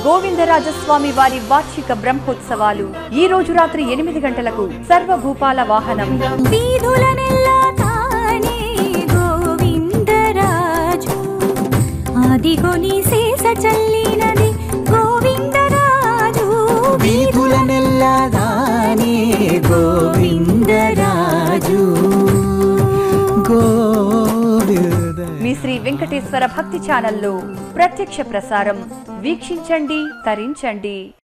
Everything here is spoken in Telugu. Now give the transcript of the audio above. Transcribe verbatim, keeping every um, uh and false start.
గోవిందరాజస్వామి వారి వార్షిక బ్రహ్మోత్సవాలు ఈ రోజు రాత్రి ఎనిమిది గంటలకు సర్వభూపాల వాహనం. ఆదిగోని శేష చల్లినది గోవిందరాజు, వీధుల నెల్లదానే గోవిందరాజు. మీ శ్రీ వెంకటేశ్వర భక్తి ఛానల్లో ప్రత్యక్ష ప్రసారం వీక్షించండి, తరించండి.